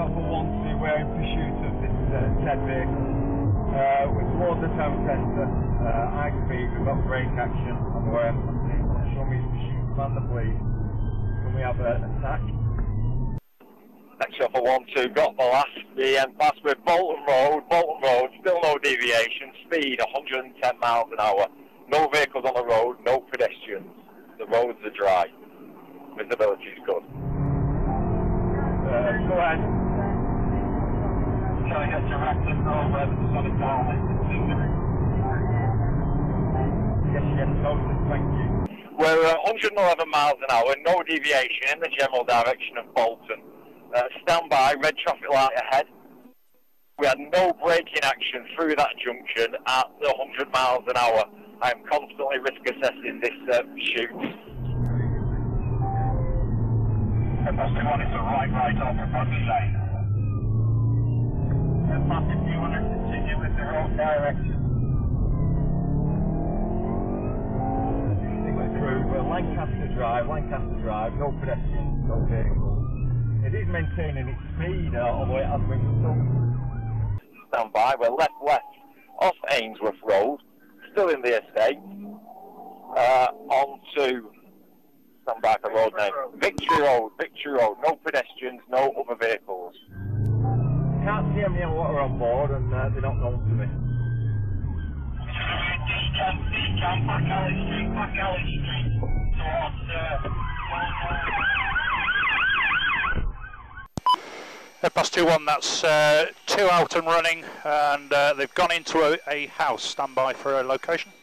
Alpha 1 we're in pursuit of this said vehicle. We're towards the town centre, high speed, we've got brake action, and we're show me his pursuit, command the police. Can we have an attack? Alpha 1 got the last, the pass with Bolton Road, still no deviation, speed 110 miles an hour, no vehicles on the road, no pedestrians, the roads are dry, visibility is good. Go ahead. Trying to get to Reckless over the solid down. Yes, noted, thank you. We're 111 miles an hour, no deviation in the general direction of Bolton. Stand by, red traffic light ahead. We had no braking action through that junction at the 100 miles an hour. I am constantly risk assessing this pursuit. Must have wanted to right off the Bucky lane. If you want to continue with the wrong direction. Through Lancaster Drive, no pedestrians, no vehicles. It is maintaining its speed, although it has been stopped. Stand by, we're left off Ainsworth Road, still in the estate, on to, stand by for road name, Victory Road, no pedestrians, no other vehicles. Can't see any water on board and they're not known to me. Dashcam, back Alley Street, towards Past 2-1, that's 2 out and running, and they've gone into a house. Stand by for a location.